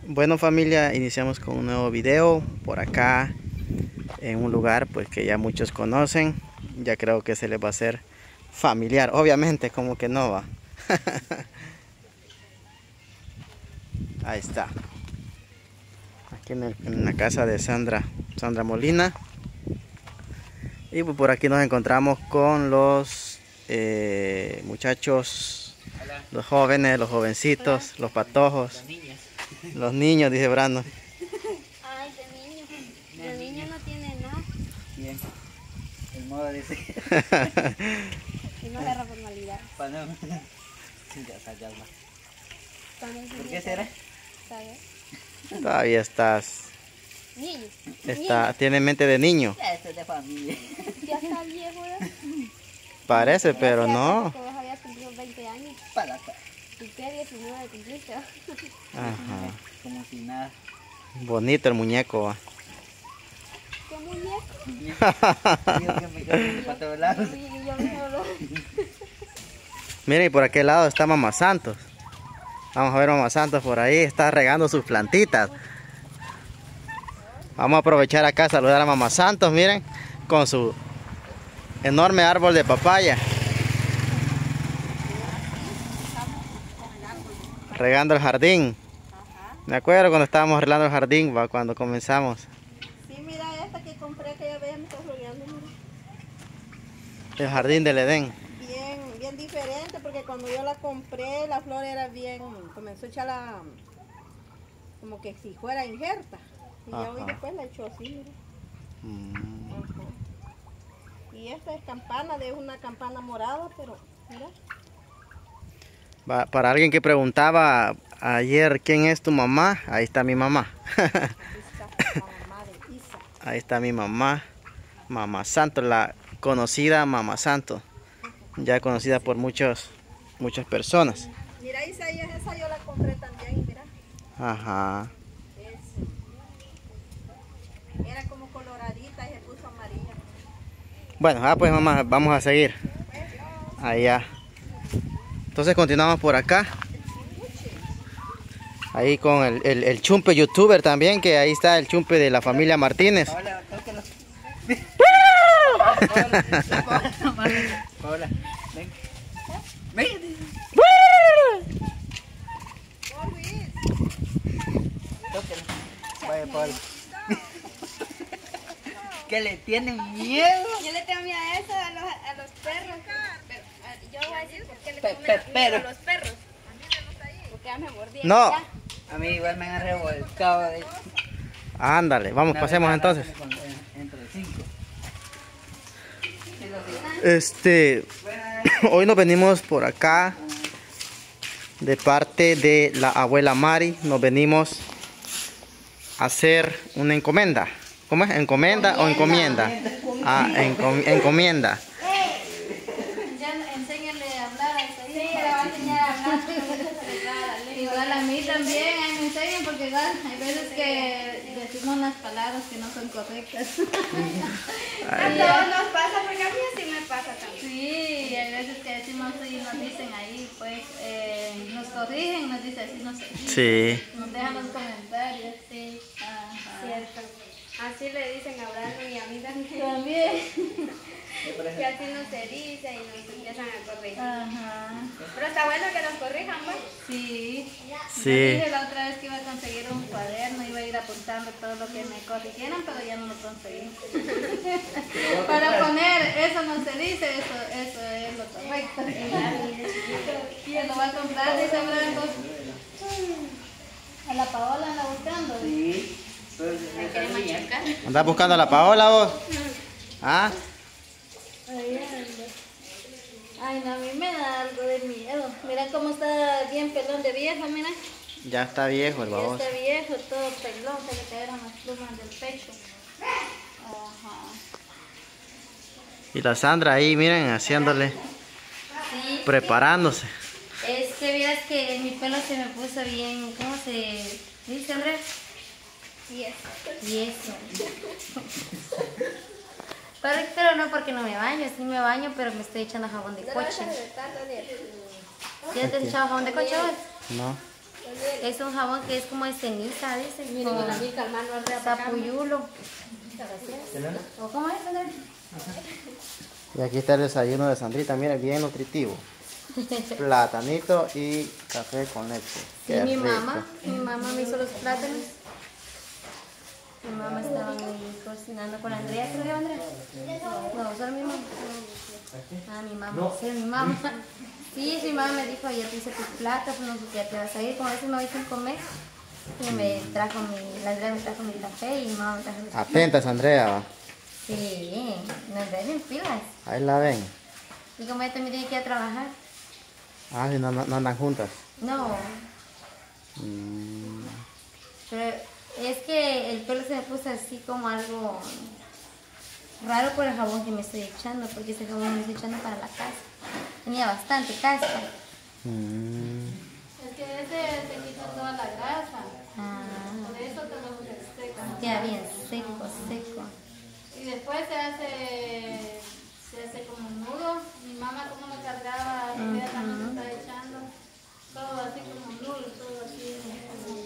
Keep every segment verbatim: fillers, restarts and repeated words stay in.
Bueno, familia, iniciamos con un nuevo video por acá en un lugar pues que ya muchos conocen. Ya creo que se les va a hacer familiar, obviamente, como que no va. Ahí está, aquí en, el, en la casa de Sandra Sandra Molina. Y pues por aquí nos encontramos con los eh, muchachos. Hola. Los jóvenes, los jovencitos. Hola. Los patojos, los niños. Los niños, dice Brando. Ay, de niño, de niño no tiene nada. Bien, el modo dice. Y no agarra formalidad. Para no. Ya salió más. ¿Por qué será? ¿Sabes? Todavía estás. Niño. Está, niño. Tiene mente de niño. Ya, esto es de familia. Ya está viejo, ¿eh? Parece, pero no. Que vos habías cumplido veinte años. Para acá. ¿Y qué? diecinueve cumpliste. Ajá. Como si nada. Bonito el muñeco, va. ¿Qué muñeco? Digo que me quedo para todos lados. Miren, y por aquel lado está Mamá Santos. Vamos a ver a Mamá Santos por ahí. Está regando sus plantitas. Vamos a aprovechar acá a saludar a Mamá Santos, miren, con su enorme árbol de papaya. Regando el jardín. Me acuerdo cuando estábamos arreglando el jardín, va, cuando comenzamos. Sí, mira esta que compré, que ya vean, me está rodeando. El jardín del Edén. Bien, bien diferente, porque cuando yo la compré, la flor era bien, comenzó a echarla como que si fuera injerta. Y ya hoy después la echó así, mira. Mm. Ajá. Y esta es campana, de una campana morada, pero mira. Va, para alguien que preguntaba ayer quién es tu mamá, ahí está mi mamá. Ahí está la mamá de Isa. Ahí está mi mamá, Mamá Santos, la conocida Mamá Santos, ya conocida por muchos, muchas personas. Mira, Isa, esa yo la compré también, mira. Ajá. Era como coloradita y se puso amarilla. Bueno, ah, pues mamá, vamos a seguir. Allá. Entonces continuamos por acá. Ahí con el, el, el chumpe youtuber también, que ahí está el chumpe de la familia Martínez. Hola, tóquelo. Hola, ven. Ven. Tóquelo. Vaya, Paula. Que le tienen miedo. Yo le tengo miedo a eso, a los, a los perros. Pero, a, yo voy a decir por qué le Pe, tengo pe, miedo pero. a los perros. Porque ya me mordieron. No. Ya. A mí igual me han revolcado de... Ándale, vamos, Una pasemos entonces. con, entre cinco. Este, hoy nos venimos por acá de parte de la abuela Mari. Nos venimos a hacer una encomienda. ¿Cómo es? ¿Encomienda o encomienda? Ah, encom encomienda. Ya enséñale a hablar a esa. Sí, le va a enseñar a hablar. Igual a mí también, ahí me enseñan porque igual hay veces que decimos unas palabras que no son correctas. A todos nos pasa, porque a mí así me pasa también. Sí, hay veces que decimos y nos dicen ahí, pues, eh, nos corrigen, nos dicen así, no sé. Sí. Nos dejan los comentarios. Sí, ajá. Cierto. Así le dicen a Brando y a mí también. También. Que así no se dice y nos empiezan a corregir. Ajá. Pero está bueno que nos corrijan, ¿no? Sí. Sí. Yo dije la otra vez que iba a conseguir un cuaderno, iba a ir apuntando todo lo que me corrigieran, pero ya no lo conseguí. Para poner, eso no se dice, eso, eso es lo correcto. Y él lo va a comprar, dice Brando. A la Paola anda buscando. Sí. ¿Andás buscando a la Paola vos? ¿Ah? Ay, no, a mí me da algo de miedo. Mira cómo está bien pelón de viejo, mira. Ya está viejo el Ya baboso. está viejo, todo pelón, se le cayeron las plumas del pecho. Ajá. Y la Sandra ahí, miren, haciéndole, Sí. preparándose. Es que miras que mi pelo se me puso bien, ¿cómo se dice, Andrés? Y eso. Y eso. Pero, pero no porque no me baño, sí me baño, pero me estoy echando jabón de coche. ¿Ya te has echado jabón de coche hoy? No. Es un jabón que es como de ceniza, dice. Mira, con la mica, hermano, arde a sapuyulo. ¿O cómo es, Andrés? Y aquí está el desayuno de Sandrita, mira, bien nutritivo. Platanito y café con leche. Sí, Qué mi rico. mamá, mi mamá me hizo los plátanos. Mi mamá estaba ahí cocinando con Andrea, creo que Andrea. No, solo mi mamá. Ah, mi mamá, sí, mi mamá. Sí, mi mamá me dijo, ayer te hice tus plátanos, no sé qué, ya te vas a ir. Como a veces me voy sin comer. Y me trajo mi, la Andrea me trajo mi café y mi mamá me trajo los Atentas, Andrea. Va. Sí, no Andrea en pilas. Ahí la ven. Y como ella también tiene que ir a trabajar. Ah, si no, no, no andan juntas. No, Mm, pero es que el pelo se me puso así como algo raro por el jabón que me estoy echando, porque ese jabón me estoy echando para la casa. Tenía bastante caspa. mm. Es que ese te quita toda la grasa. Ah, Por eso te lo seca. queda bien seco, seco. Y después se hace, se hace como un nudo. Mi mamá como lo cargaba, ella también se está echando. Todo así como un nudo, todo así. Como...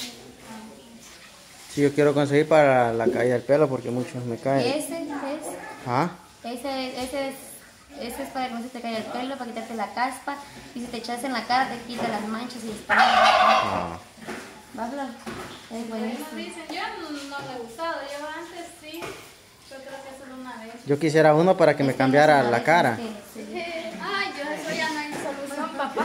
Sí, yo quiero conseguir para la caída del pelo porque muchos me caen. Ese es, ¿Ah? ese, ese es, ese es para que no se te caiga el pelo, para quitarte la caspa. Y si te echas en la cara te quita las manchas y está. Ah. ¿Va, Flor? Es buenísimo. Eso dicen, yo no, no lo he usado, yo antes sí, yo creo que solo una vez. Yo quisiera uno para que me cambiara la cara. Sí, sí. Ay, yo eso ya no hay solución, papá.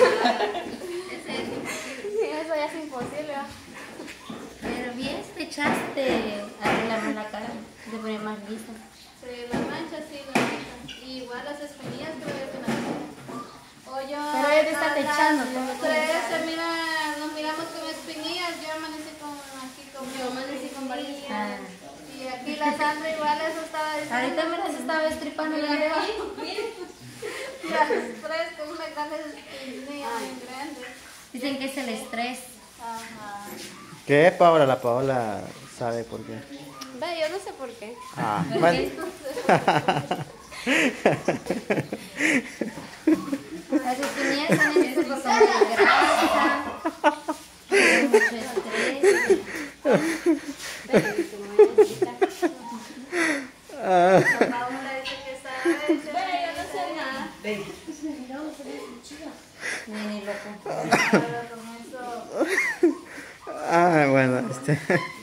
Eso ya es imposible. ¿Va? Pero bien, te echaste a arreglar la cara, te pone más lista. Sí, las manchas sí, las manchas. Y igual las espinillas creo yo que las o yo, Pero ella te está a las techando, ¿no? tres se mira, nos miramos con espinillas, yo amanecí con aquí con Yo amanecí con varias. espinillas. Y aquí la Sandra igual eso estaba diciendo. Ahorita me las estaba estripando la Mira, oreja. las tres con una gran espinilla bien grande. Dicen que es el estrés. Ajá. ¿Qué es Paola? La Paola sabe por qué. Ve, yo no sé por qué. Ah, bueno. Las espinillas son hechas por comer grasa, por mucho estrés. La Paola dice que sabe. Ve, yo no sé nada. Ni loco. Pero con eso. Ah, bueno, este.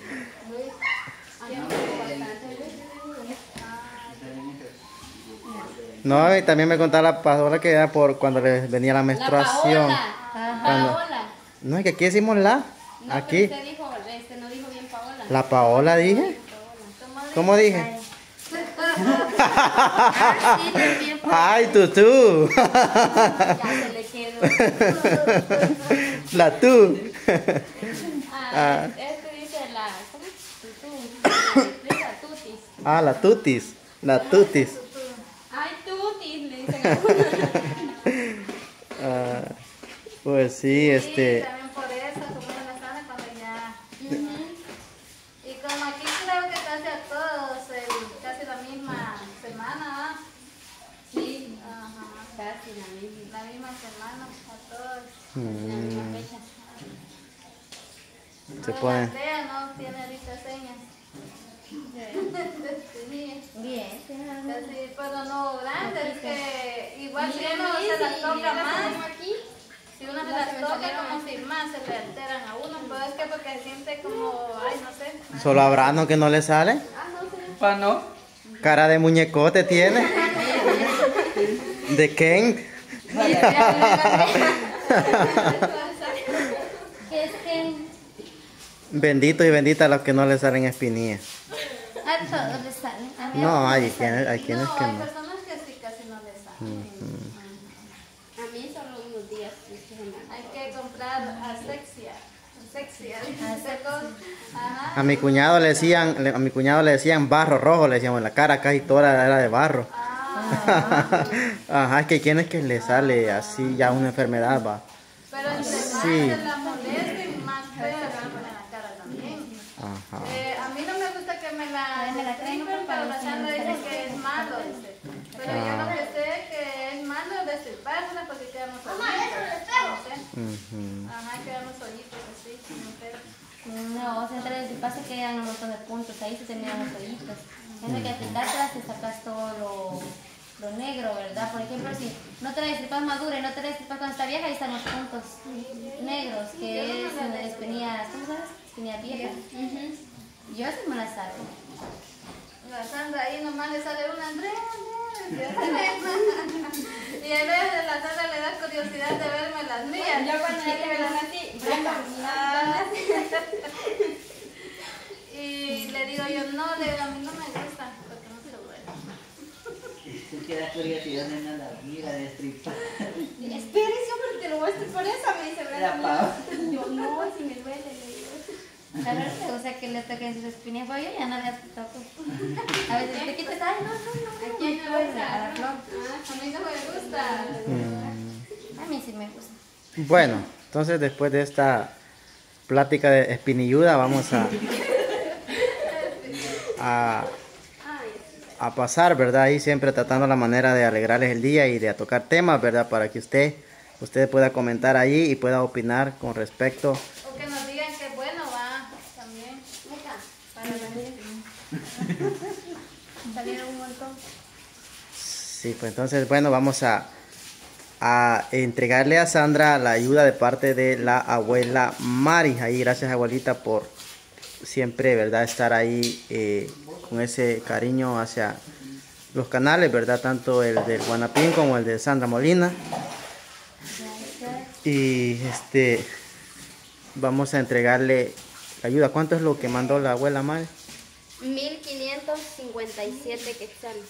No, y también me contaba la Paola que era por cuando le venía la menstruación. Cuando- Paola. No, es que aquí decimos la. No, Aquí. pero usted dijo, este no dijo bien Paola. La Paola dije. ¿Cómo dije? Ah, sí, también por Ay, tú. ya se le quedó. La tú. Ah, este dice la, ¿cómo es? Tutú. La tutis. Ah, la tutis. La tutis. Ay, tutis, le dicen a uno. Ah, pues sí, Sí, este. también por eso, como se la sabe cuando ya. Y como aquí creo que casi a todos, el- casi la misma semana, ¿va? Sí, Ajá. casi la misma. La misma semana, a todos. mm, Fecha. se Pero pone. la Andrea no tiene ahorita señas. Sí. Bien, sí, nada. Casi, pero no grande, es que igual si uno se las toca más, si uno se las toca como si más se le alteran a uno, pero es que porque siente como, ay, no sé. Solo Abrano que no le sale. Ah, no sé. Pa' no. Cara de muñecote tiene. De Ken. Que es que Bendito y bendita los que no le salen espinillas. a todos les sale. A mí No, a hay todos les quienes, sale. hay quienes No, que hay no. personas que sí casi no les salen. A mí solo unos días. Hay que comprar asexia. Asexia. Ajá. A mi cuñado le decían, le- a mi cuñado le decían barro rojo, le decíamos en la cara, casi toda era de barro. Ah, Ajá, es que hay quienes que le sale así ya una enfermedad, va. pero entre más Sí. se la molesten, más feo se va a poner la cara también. Ajá. Eh, a mí no me gusta que me la, me la tripen, pero la Sandra dice que es malo. Dice. Pero yo lo que sé que es malo destriparla porque quedamos solitos. No sé. Ujú. Ajá, quedamos solitos. No, o sea, entre el pasa que quedan un montón de puntos, ahí se terminan los hoyitos. Tienes que aplicártelas y sacas todo lo, lo negro, ¿verdad? Por ejemplo, si no te la destripas madura y no te la destripas cuando está vieja, ahí están los puntos negros, que es las espinillas, ¿cómo sabes? Espinillas viejas. Yo así me las saco. La Sandra ahí nomás le sale una Andrea, Andrea, y a veces la Sandra le da curiosidad de verme las mías. Yo cuando ya me las así, y le digo yo, no, le digo, a mí no me gusta, porque no se duele. Tú quieras curiosidad de nada, mira de estripar. espérese, hombre, te lo voy a estripar esa, me dice, Era pavo. yo no, si me duele, le digo. La verdad, o sea, que le toquen sus espinillas, pero yo ya no le toco. A veces te quitas, ay, no, no, no. ¿A quién no le gusta? A la flor. Ah, a mí no me gusta. A mí sí me gusta. Bueno, entonces después de esta plática de espinilluda vamos a, a, a pasar, ¿verdad? Ahí siempre tratando la manera de alegrarles el día y de tocar temas, ¿verdad? Para que usted, usted pueda comentar ahí y pueda opinar con respecto. O que nos digan que bueno va también. Salieron un montón. Sí, pues entonces, bueno, vamos a, a entregarle a Sandra la ayuda de parte de la abuela Mari. Ahí, gracias abuelita por siempre, ¿verdad? Estar ahí eh, con ese cariño hacia los canales, ¿verdad? Tanto el del Guanapín como el de Sandra Molina. Y este, vamos a entregarle la ayuda. ¿Cuánto es lo que mandó la abuela Mari? mil quinientos cincuenta y siete quetzales.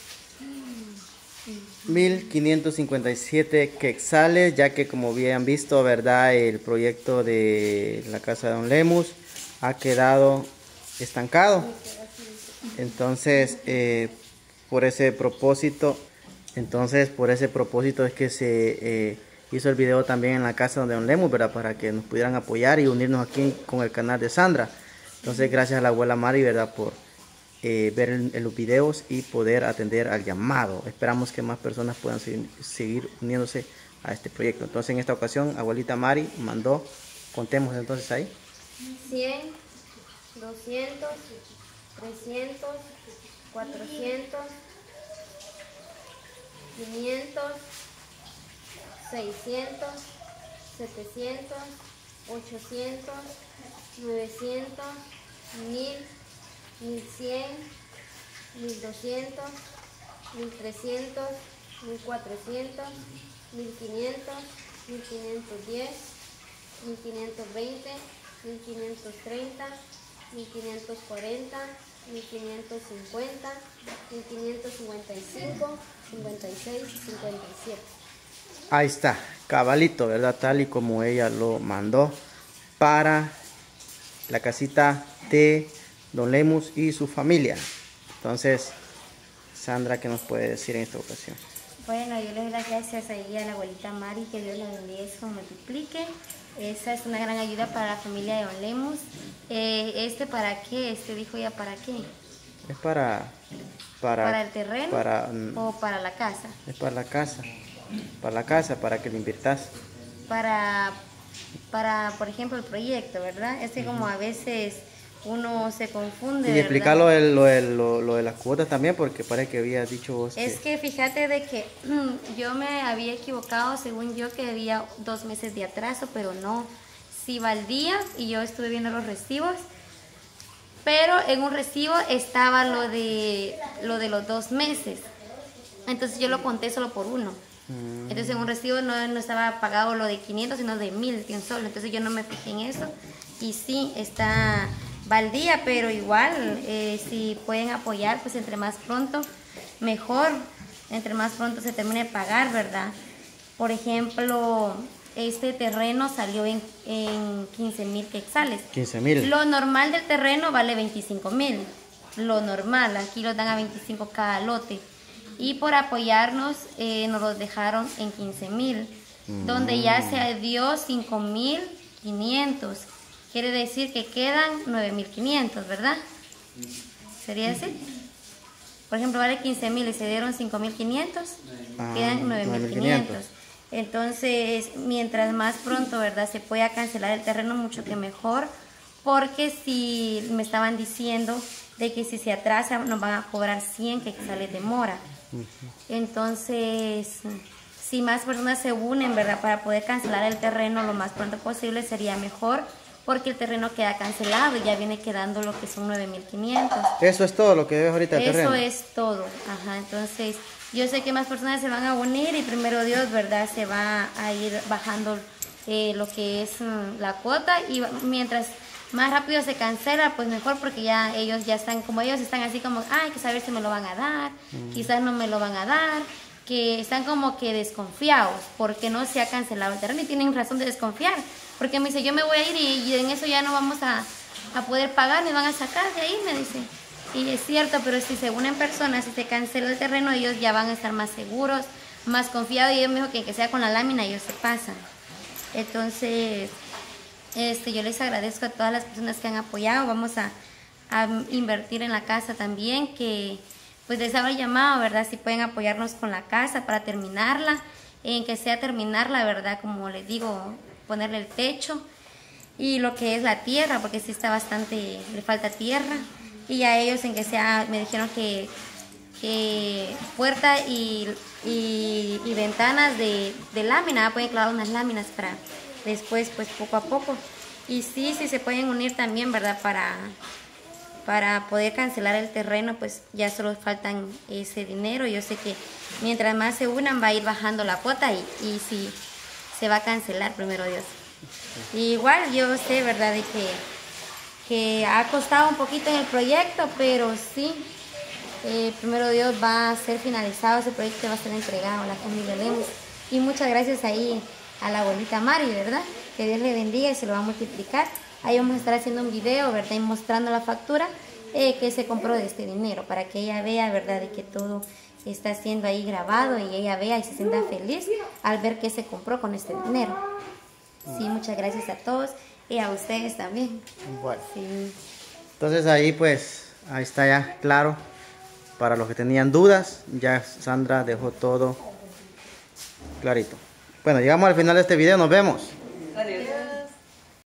mil quinientos cincuenta y siete quetzales, ya que como bien visto, ¿verdad? El proyecto de la casa de Don Lemus ha quedado estancado. Entonces, eh, por ese propósito, entonces por ese propósito es que se eh, hizo el video también en la casa de Don Lemus, ¿verdad? Para que nos pudieran apoyar y unirnos aquí con el canal de Sandra. Entonces, gracias a la abuela Mari, ¿verdad? Por Eh, ver en, en los videos y poder atender al llamado. Esperamos que más personas puedan seguir, seguir uniéndose a este proyecto. Entonces, en esta ocasión, abuelita Mari mandó, contemos entonces ahí. cien, doscientos, trescientos, cuatrocientos, quinientos, seiscientos, setecientos, ochocientos, novecientos, mil, mil cien, mil doscientos, mil trescientos, mil cuatrocientos, mil quinientos, mil quinientos diez, mil quinientos veinte, mil quinientos treinta, mil quinientos cuarenta, mil quinientos cincuenta, mil quinientos cincuenta y cinco, cincuenta y seis, cincuenta y siete. Ahí está, cabalito, ¿verdad? Tal y como ella lo mandó para la casita de Don Lemus y su familia. Entonces, Sandra, ¿qué nos puede decir en esta ocasión? Bueno, yo les doy las gracias ahí a la abuelita Mari, que Dios la bendiga y se multiplique. Esa es una gran ayuda para la familia de Don Lemus. Eh, ¿Este para qué? Este dijo ya para qué. Es para... Para, ¿Para el terreno para, o para la casa? Es para la casa. Para la casa, para que le inviertas. Para, para, por ejemplo, el proyecto, ¿verdad? Es que como a veces uno se confunde, Y ¿verdad? explicar lo de, lo, de, lo, lo de las cuotas también, porque parece que había dicho vos Es que fíjate de que yo me había equivocado, según yo, que había dos meses de atraso, pero no. Sí va al día y yo estuve viendo los recibos, pero en un recibo estaba lo de, lo de los dos meses. Entonces yo lo conté solo por uno. Entonces en un recibo no, no estaba pagado lo de quinientos, sino de mil, de un solo. Entonces yo no me fijé en eso. Y sí, está... va al día, pero igual, eh, si pueden apoyar, pues entre más pronto, mejor, entre más pronto se termine de pagar, ¿verdad? Por ejemplo, este terreno salió en, en quince mil quetzales. quince mil. Lo normal del terreno vale veinticinco mil, lo normal, aquí lo dan a veinticinco cada lote. Y por apoyarnos, eh, nos los dejaron en quince mil, mm. donde ya se dio cinco mil quinientos. Quiere decir que quedan nueve mil quinientos, ¿verdad? ¿Sería así? Por ejemplo, vale quince mil y se dieron cinco mil quinientos, ah, quedan nueve mil quinientos. Entonces, mientras más pronto, ¿verdad?, se pueda cancelar el terreno, mucho que mejor, porque si me estaban diciendo de que si se atrasa nos van a cobrar cien, que sale de mora. Entonces, si más personas se unen, ¿verdad? Para poder cancelar el terreno lo más pronto posible sería mejor, porque el terreno queda cancelado y ya viene quedando lo que son nueve mil quinientos. Eso es todo lo que ves ahorita el Eso terreno. es todo. Ajá, entonces yo sé que más personas se van a unir y primero Dios, ¿verdad? Se va a ir bajando eh, lo que es mm, la cuota, y mientras más rápido se cancela, pues mejor, porque ya ellos ya están, como ellos están así como, ay, hay que saber si me lo van a dar, mm. quizás no me lo van a dar, que están como que desconfiados porque no se ha cancelado el terreno, y tienen razón de desconfiar, porque me dice, yo me voy a ir y, y en eso ya no vamos a, a poder pagar, me van a sacar de ahí, me dice. Y es cierto, pero si se unen personas, si se cancela el terreno, ellos ya van a estar más seguros, más confiados, y ellos me dijo que, que sea con la lámina, ellos se pasan. Entonces, este, yo les agradezco a todas las personas que han apoyado. Vamos a, a invertir en la casa también, que pues les habrá llamado, ¿verdad? Si pueden apoyarnos con la casa para terminarla, en que sea terminarla, ¿verdad? Como les digo, ponerle el techo y lo que es la tierra, porque sí está bastante, le falta tierra. Y a ellos en que sea, me dijeron que, que puerta y, y, y ventanas de, de lámina, pueden clavar unas láminas para después, pues poco a poco. Y sí, sí se pueden unir también, ¿verdad? Para, para poder cancelar el terreno, pues ya solo faltan ese dinero. Yo sé que mientras más se unan va a ir bajando la cuota, y, y sí, se va a cancelar, primero Dios. Y igual yo sé, ¿verdad? De que, que ha costado un poquito en el proyecto, pero sí, eh, primero Dios va a ser finalizado ese proyecto, va a ser entregado a la familia Lemus. Y muchas gracias ahí a la abuelita Mari, ¿verdad? Que Dios le bendiga y se lo va a multiplicar. Ahí vamos a estar haciendo un video, ¿verdad? Y mostrando la factura eh, que se compró de este dinero, para que ella vea, ¿verdad? De que todo está siendo ahí grabado, y ella vea y se sienta feliz al ver que se compró con este dinero. Sí, muchas gracias a todos y a ustedes también. Bueno. Sí. Entonces ahí pues, ahí está ya claro. Para los que tenían dudas, ya Sandra dejó todo clarito. Bueno, llegamos al final de este video, nos vemos. Adiós.